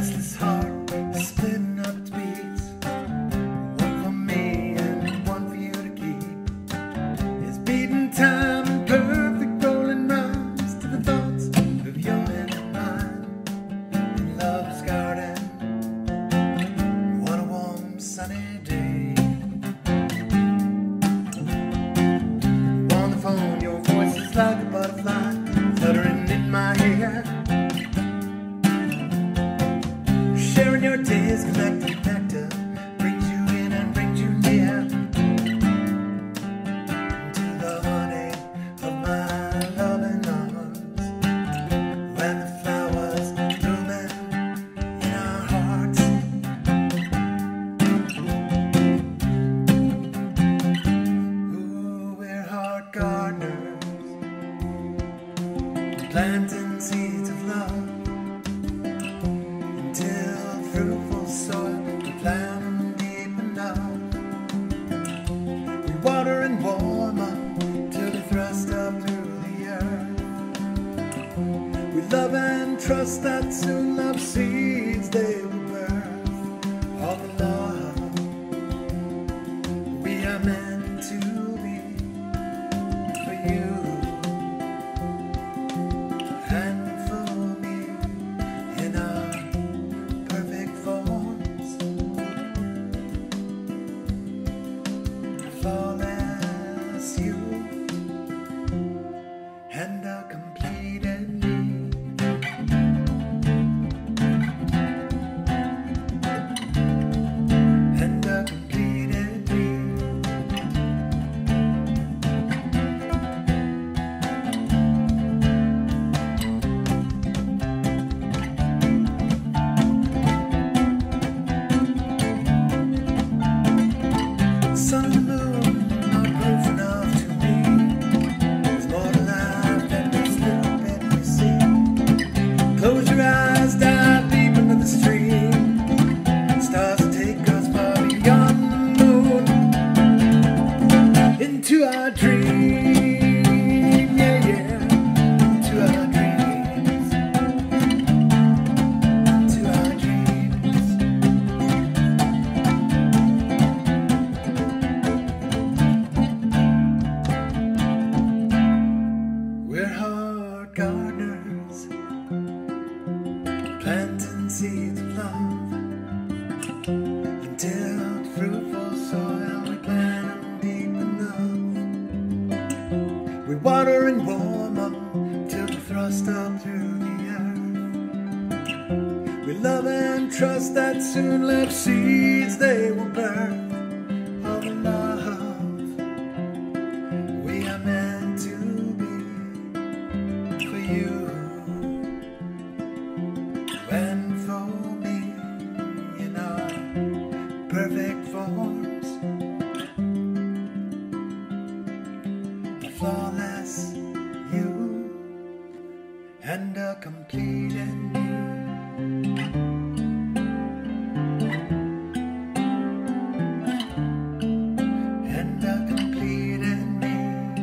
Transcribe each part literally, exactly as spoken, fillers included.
restless heart splitting up its beats. One for me and one for you to keep. It's beating time and perfect rolling rhymes to the thoughts of your hand and mine in love's garden. What a warm sunny day. On the phone, your voice is like a butterfly fluttering in my hair. Sharing your days, collecting nectar, brings you in and brings you near to the honey of my loving arms, when the flowers blooming in our hearts. Ooh, we're heart gardeners, planting seeds of love. Till fruitful soil, we plant them deep enough. We water and warm up till they thrust up through the earth. We love and trust that soon love seeds they will birth. All the love we are meant to be for you and for me in our flawless you and a completed me, and a completed me. Sun and moon are proof enough to me. There's more to life than this little bit we see. Close your eyes, dive deep into the stream. Stars will take us far beyond the moon, into our dream, yeah, yeah, into our dreams, into our dreams. We're heart gardeners, planting seeds of love, until fruitful soil we plant them deep enough. We water and warm up till we thrust up through the earth. We love and trust that soon love seeds they will birth. All the love we are meant to be for you and for me in our perfect forms, a flawless you and a completed me. And a completed me.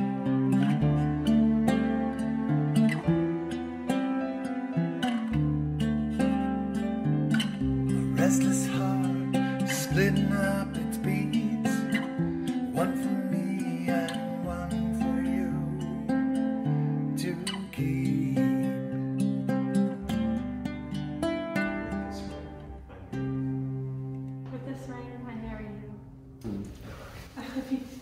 Restless heart splitting up its beats, one for me and one for you to keep. With this rain, I marry you.